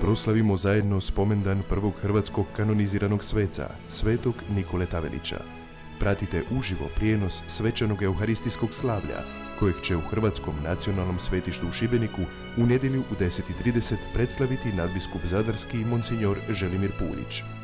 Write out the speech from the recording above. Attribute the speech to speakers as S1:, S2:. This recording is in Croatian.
S1: proslavimo zajedno spomendan prvog hrvatskog kanoniziranog sveca, svetog Nikole Tavelića. Pratite uživo prijenos svečanog euharistijskog slavlja, kojeg će u Hrvatskom nacionalnom svetištu u Šibeniku u nedjelju u 10:30 predslaviti nadbiskup zadarski Monsinjor Želimir Puljić.